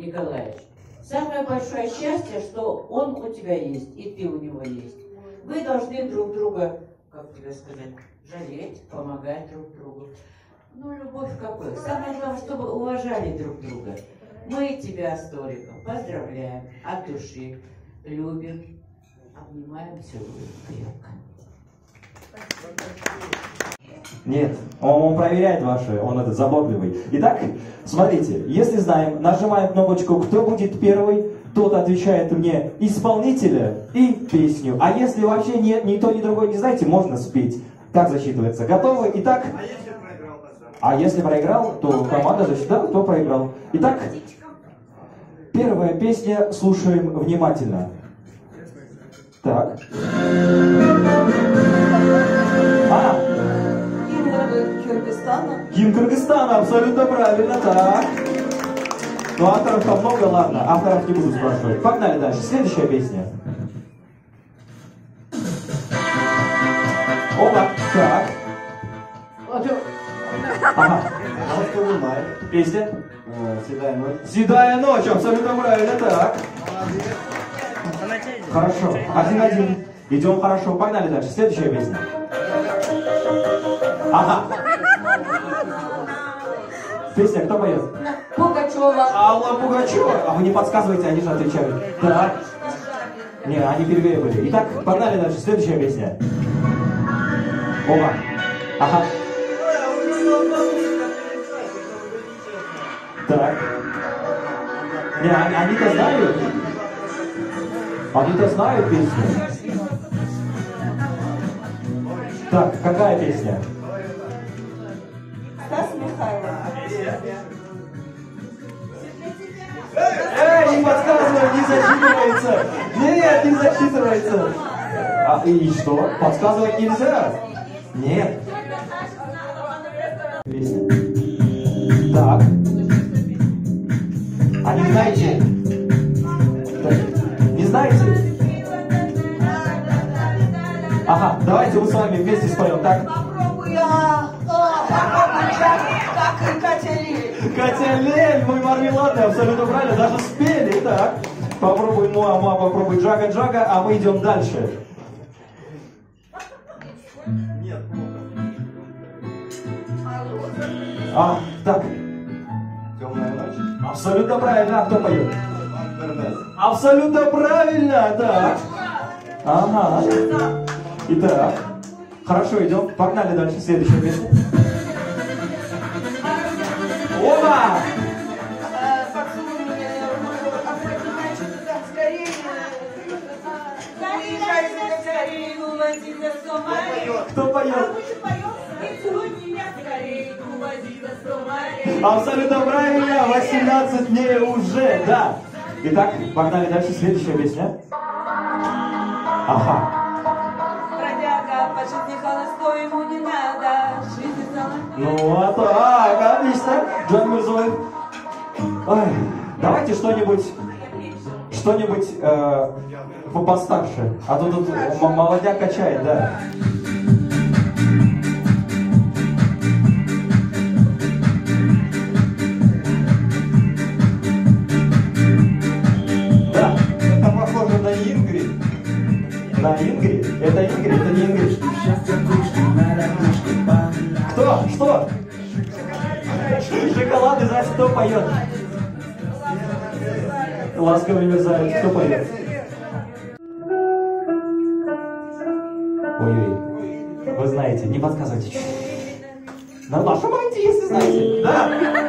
Николаевич, самое большое счастье, что он у тебя есть, и ты у него есть. Вы должны друг друга, как тебе сказать, жалеть, помогать друг другу. Ну, любовь какой? Самое главное, чтобы уважали друг друга. Мы тебя с Толиком поздравляем от души, любим, обнимаем, целуем крепко. Нет, он проверяет ваши, он этот заботливый. Итак, смотрите, если знаем, нажимаем кнопочку «Кто будет первый?», тот отвечает мне исполнителя и песню. А если вообще нет, ни то, ни другой не знаете, можно спеть. Как засчитывается? Готовы? Итак, а если проиграл, то команда засчитала, кто проиграл. Итак, первая песня, слушаем внимательно. Так. Кыргызстана. Гимн Кыргызстана, абсолютно правильно, так. Ну, авторов-то много, ладно, авторов не буду спрашивать. Погнали дальше, следующая песня. Опа, так. Ага. Песня? Седая ночь. Седая ночь, абсолютно правильно, так. Хорошо, 1-1. Идем хорошо, погнали дальше, следующая песня. Ага. Песня кто поет? Пугачева. Алла Пугачева. А вы не подсказываете, они же отвечают. Да. Не, они первые были. Итак, погнали дальше. Следующая песня. Оба. Ага. Так. Не, они-то знают. Они-то знают песню. Так, какая песня? Стас Михайлов. Не подсказывай, не засчитывается. Нет, не засчитывается. А и что? Подсказывать нельзя? Нет. Песня. Так. А не знаете? Не знаете? Ага, давайте мы с вами вместе споем, так? Попробуй я. Как и Катя Лель. Катя Лель, мой мармеладный, абсолютно правильно, даже спели. Так, попробуй Муа, попробуй Джага-Джага, а мы идем дальше. Нет. Так. Темная ночь. Абсолютно правильно, а кто поет? Интернет. Абсолютно правильно, так. Ага. Итак, хорошо, идем, погнали дальше, следующая песня. Оба! Поцелуй меня, обнимай туда, скорее. Приезжай сюда, скорее, увози за 100 морей. Кто поет? А мы же поем, и целуй меня скорее, увози за 100 морей. Абсолютно правильно, 18 дней уже, да. Итак, погнали дальше, следующая песня. Ага. Бродяга, по жизни холостой, ему не надо, жизнь золотая. Ну, а так, отлично. Джон Мирзоев. Ой, давайте что-нибудь постарше. А то тут молодняк качает, да. Да, Это похоже на Ингрид. на Ингрид. Это Ингрид, это не Ингрид. Кто? Что? Шоколад, знаете, кто поет? Ласковый мерзавец, кто поет? Ой-ой, вы знаете, не подсказывайте. Нажимайте, если знаете. Да.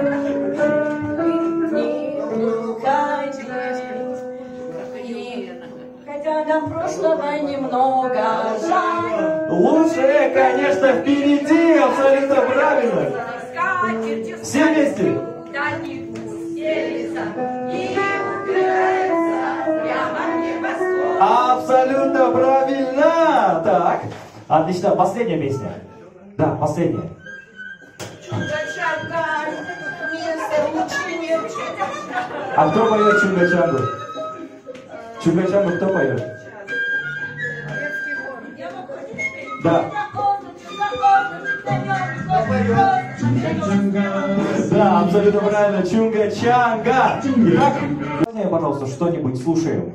Хотя до прошлого немного жаль. Лучшее, конечно, впереди, абсолютно правильно. Все вместе. Абсолютно правильно. Так, отлично, последняя песня. Да, последняя. А кто поет Чунга-Чангу? Чунга-Чангу кто поет? Да. Да, абсолютно правильно. Чунга-чанга. Итак, пожалуйста, что-нибудь слушаем.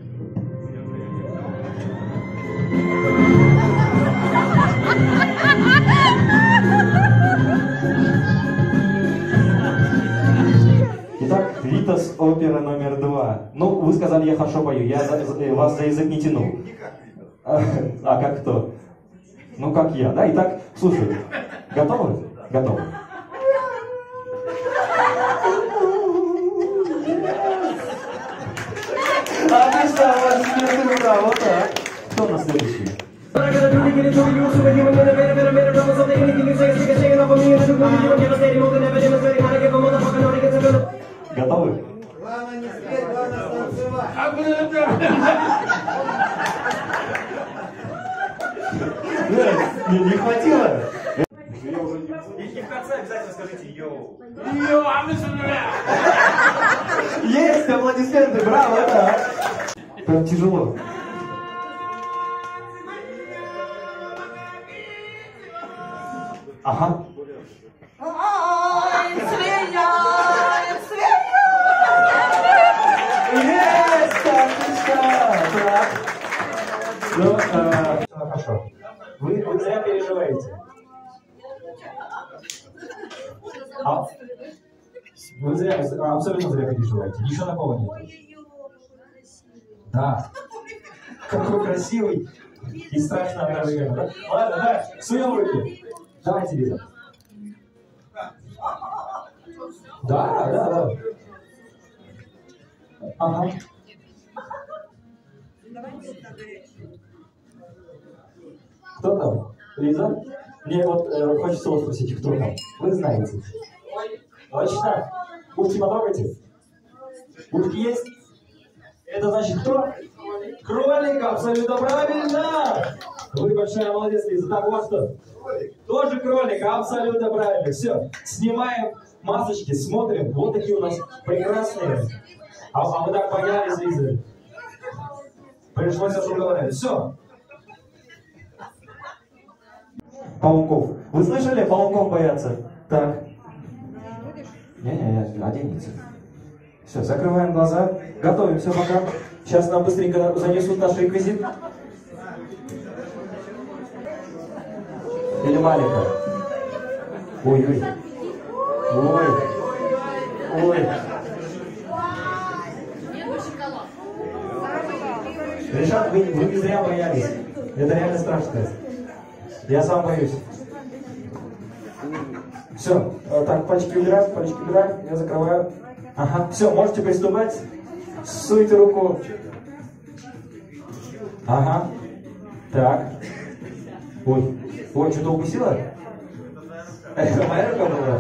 Итак, Витас, опера номер 2. Ну, вы сказали, я хорошо пою, я вас за язык не тянул. А как кто? Ну, как я, да? Итак, слушай, готовы? Готовы. Отлично, вот да, вот так. Кто у нас следующий? Готовы? Главное не спеть, главное станцевать. Не хватило? И в конце обязательно скажите йоу. Есть, аплодисменты, браво, да. Прям тяжело. Ага. Есть, отлично. Так. Ну, хорошо. Вы зря переживаете. Вы зря, абсолютно зря переживаете. Ничего такого нет. Да. Какой красивый и страшно одновременно. Да? Ладно, да, суем руки. Давайте, Лиза. Да. Ага. Кто там? Лиза? Мне вот хочется вас спросить, кто там? Вы знаете. Точно? Ушки потрогайте. Ушки есть? Это значит кто? Кролик, абсолютно правильно! Вы большая молодец, Лиза. Так, вот что? Тоже кролик, абсолютно правильно. Все, снимаем масочки, смотрим. Вот такие у нас прекрасные. А мы так боялись, Лиза. Пришлось разговаривать. Все. Пауков. Вы слышали? Пауков боятся. Так. Не, оденется. Все, закрываем глаза. Готовимся пока. Сейчас нам быстренько занесут наш реквизит. Или маленькая. Ой. Ришат, вы не зря боялись. Это реально страшно. Я сам боюсь. Все, так, пальчики убираем, я закрываю. Ага, все, можете приступать. Суйте руку. Ага. Так. Ой, что-то укусило? Это моя рука была?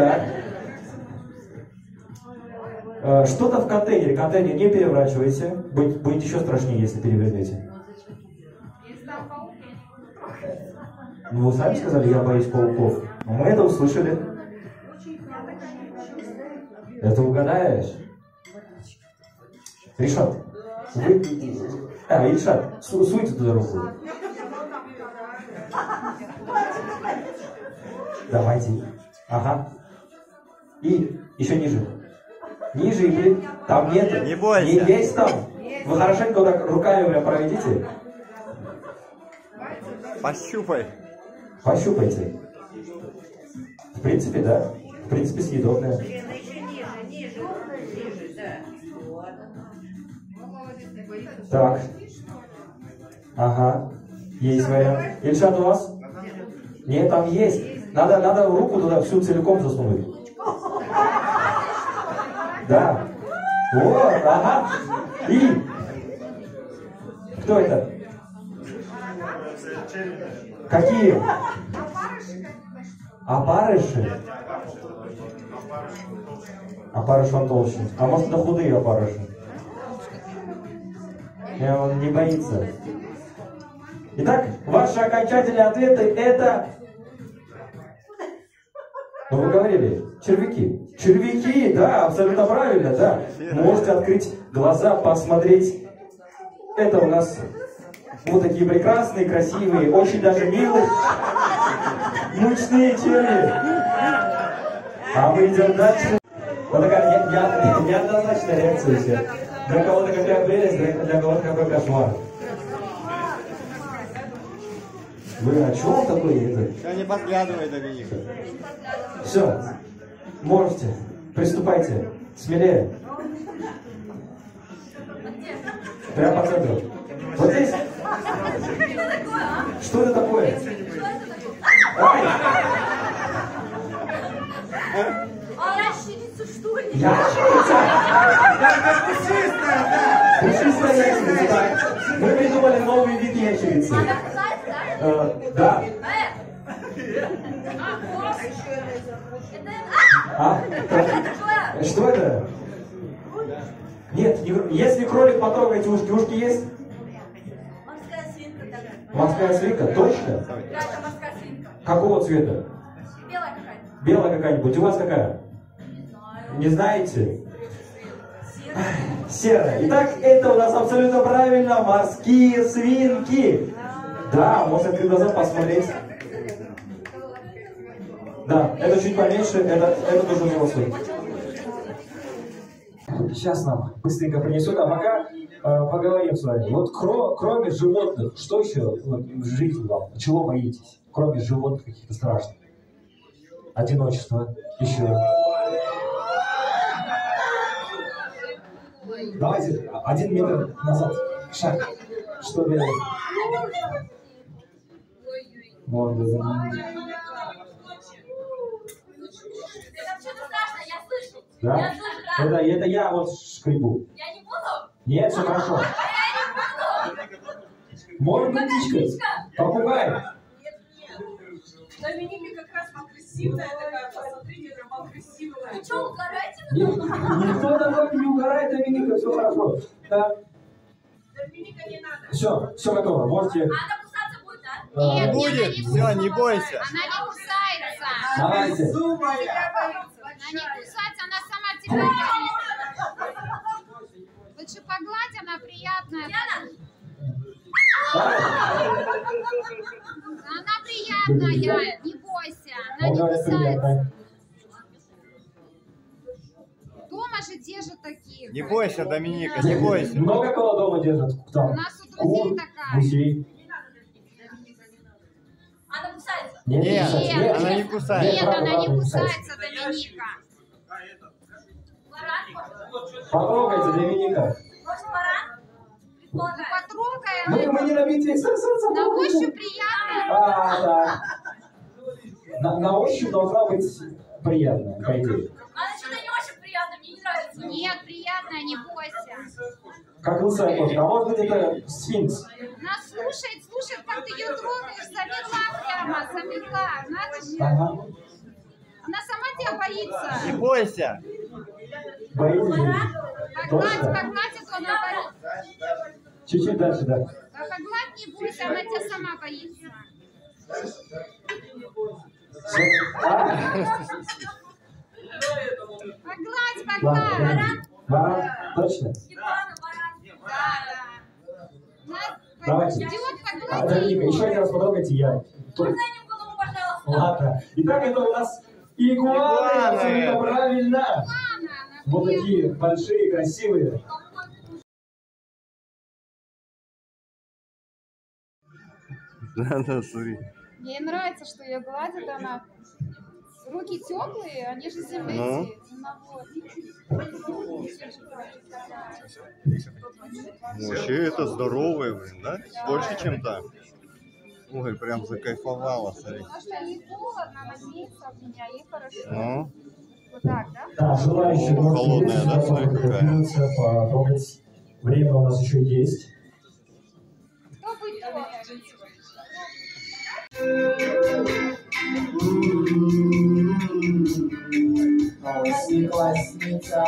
Так. Что-то в контейнере. Контейнер не переворачивайте. Будет еще страшнее, если перевернете. Ну, вы сами сказали, я боюсь пауков. Мы это услышали. Это угадаешь? Ришат, вы... Ришат, суйте туда руку. Давайте. Ага. И еще ниже. Ниже и там нет. Не бойся. Не есть там. Вы хорошенько вот так руками прям проведите. Пощупай. Пощупайте. В принципе, да. В принципе, съедобное. Ниже, да. Так. Ага. Есть вариант. Ильшат, у вас? Нет, там есть. Надо руку туда всю целиком засунуть. Да. Вот, ага. И. Кто это? Какие? Опарыши? Опарыш он толще. А может это худые опарыши? Он не боится. Итак, ваши окончательные ответы это... Ну вы говорили, червяки. Червяки, да, абсолютно правильно, да. Можете открыть глаза, посмотреть. Это у нас вот такие прекрасные, красивые, очень даже милые. Мучные черви. А мы идем дальше. Вот такая неоднозначная реакция все. Для кого-то какая прелесть, для кого-то какой кошмар. Вы о чем такое это? Все, не подглядывай, Доминик. Все, можете, приступайте, смелее. Прямо по центру. Вот здесь. Что это такое? Ай! Ящерица, что ли? Ящерица! Пушистая ящерица, да. Мы придумали новый вид ящерицы. Да. А? Что это? Нет, если кролик потрогать ушки, ушки есть? Морская свинка такая. Морская свинка, точно? Да, это морская свинка. Какого цвета? Белая какая-то. Белая какая-нибудь. У вас какая? Не знаю. Не знаете? Серая. Итак, это у нас абсолютно правильно. Морские свинки. Да, можно открыть глаза, посмотреть. Да, это чуть поменьше, это тоже взрослый. Сейчас нам быстренько принесут, а пока поговорим с вами. Вот кроме животных, что еще в жизни вам? Чего боитесь? Кроме животных каких-то страшных. Одиночество. Еще. Давайте 1 метр назад. Шаг. Чтобы... Вот, да. Там что-то страшное, я слышу. Да? Я слышу, да. Это я вот шкребу. Я не буду. Нет, все хорошо. Я не буду. Может быть, птичка? Попугай. Доминика как раз агрессивная такая, посмотрите, прям агрессивная. Вы что, угораете? Никто такой не угорает, Доминика, все хорошо. Да. Доминика не надо. Все готово. Можете... Она кусаться будет, да? Не будет, все, не бойся. Она не кусается. Давайте. Она не кусается, она сама тебя боится. Лучше погладь, она приятная. Она приятная, не бойся, она не кусается. Дома же держат таких. Не бойся, Доминика, не бойся. Много кого дома держат? Там. У нас у друзей Кур, такая. гусей. Она кусается. Нет, кусается. она не кусается. Нет, правда, она не правда, кусается, Доминика. Баран? Потрогайте, Доминика. Может, баран? Предполагаю. Потрогай, Мы не набитые экстрасенсы. на ощупь приятная. Да. На ощупь должна быть приятная, по идее. Она что-то не очень приятно, мне не нравится. Нет, приятная, не бойся. Как лысая кошка. А может быть, это сфинкс? Она слушает, как ты ее трогаешь, замерла прямо, замерла. Надо же. Ага. Она сама тебя боится. Не бойся. Боитесь? Погладь, Точно? погладь, а то она боится. Чуть-чуть дальше, да. Да погладь, не бойся, она тебя сама боится. Погладь, погладь. Ладно. Баран? Точно? Ебана, баран. Да. Давайте. Идет, Доминика, поглади. еще один раз потрогайте, я... Можно немного, пожалуйста? Ладно. Итак, это у нас игуаны. Абсолютно правильно. Ладно, Вот такие большие, красивые. Да, смотри. ей нравится, что ее гладят, она... Руки теплые, они же земные. Ну? Вообще это здоровые, блин, да? Больше, чем так. Ой, прям закайфовала, смотри. Потому что ей холодно, она греется от меня, ей хорошо. Ну, Вот так, да? Да, желающие Холодная, да, смотри, какая? потрогать. Время у нас еще есть. Кто будет трогать? Классница.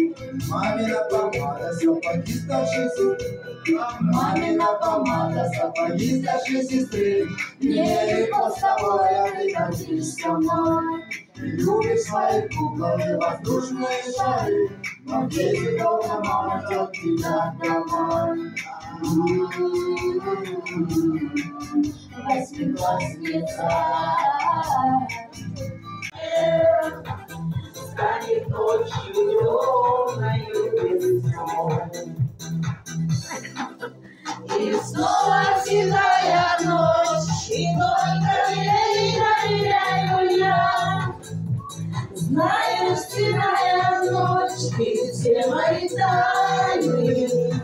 Мамина помада, сапоги стащись. Мамина помада, сапоги. Помоги, старшей сестры, нелегко с тобой, а ты гордишь со мной. Ты любишь свои куклы, воздушные шары, но дети долго манят тебя домой. Восьмиклассница станет ночью темною весной. И снова седая ночь, и только ей доверяю я. Знаю, седая ночь, и все мои тайны.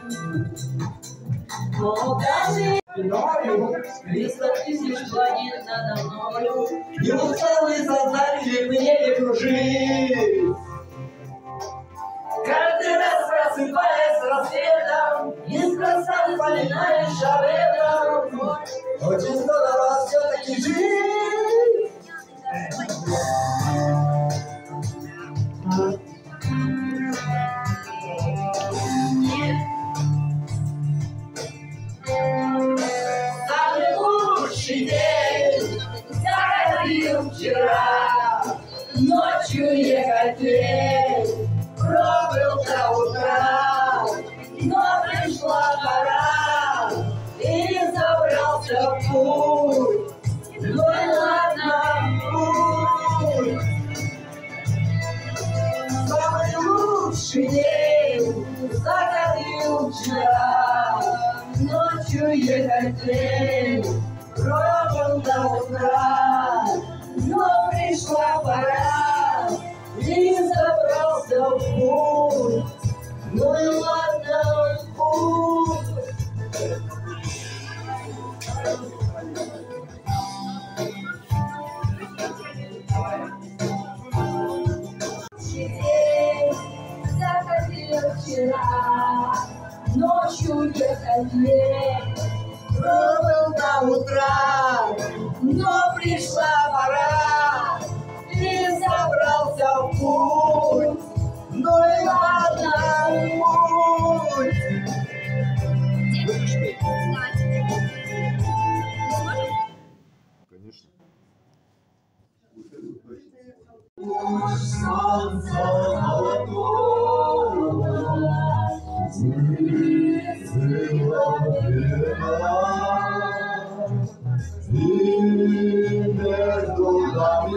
Но даже мною, 300 тысяч планет надо мною, и усталый создатель мне не кружит. Каждый раз просыпаясь рассветом, неспроста вспоминаешь об этом. Очень здорово все-таки жить. Самый лучший день заходил вчера, ночью ехать. Пробыл до утра, но пришла пора, и забрался в путь. Ну и ладно, путь. Самый лучший день заходил вчера, ночью ехать. Пробыл до утра, но пришла пора, и забрался в путь. Ну и ладно, путь. День заходил вчера, ночью ехать. Пробыл до утра, но пришла пора, и забрался в путь. Ну и ладно, путь. Конечно. Солнце и между нами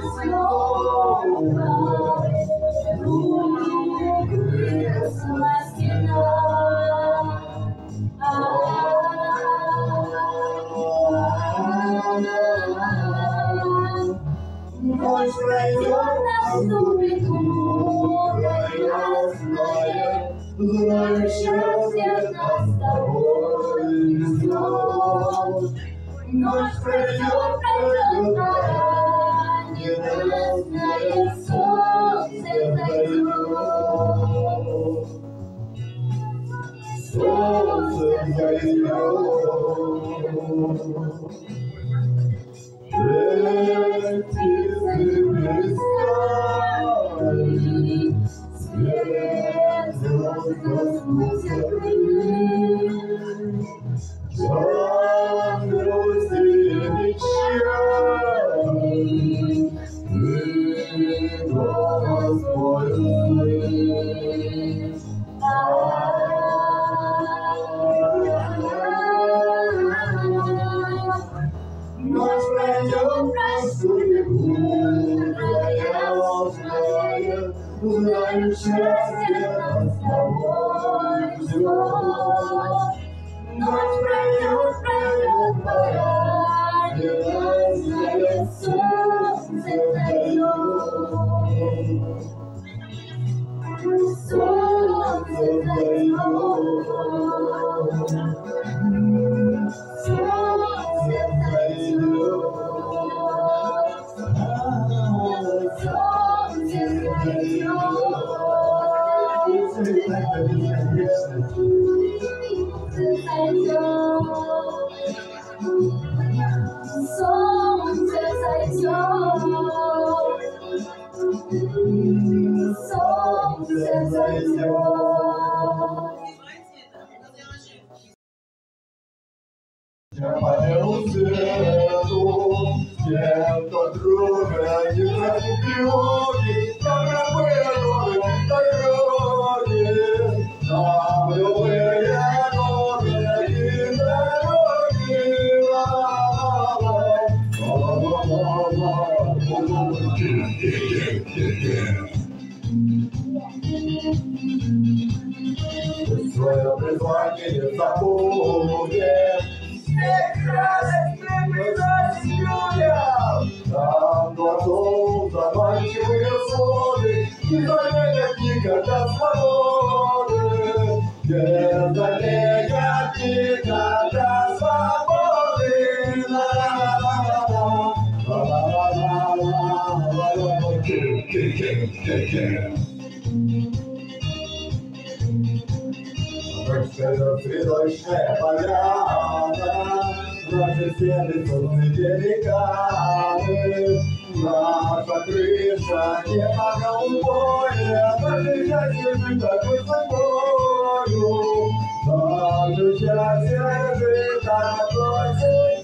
выросла стена. Ночь пройдет, наступит утро ясное, знаю, счастье нас с тобой ждет. Ночь пройдет, пора, небесное солнце зайдет. Солнце зайдет. Птицы блистали, свет звезд коснулся крыльев. Жар грусти и печали, ты голос мой услышь. Ночь пройдет, наступит утро ясное, знаю, счастье нас с тобой ждет. Ночь пройдет, пора, небесное солнце зайдет. Солнце зайдет. Солнце зайдет. Солнце зайдет. тот друга, не знает тревоги, как любые новые дороги. Там любые новые дороги. Свое призвание не забудем. Всех радость приближать людям. Там глазов заманчивые своды, не заменят никогда свободы. Не заменят никогда свободы. Цветочная поляна, наши стены солнце великаны, наша крыша небо голубое, наше счастье жить такой судьбою, наше счастье жить такой судьбою.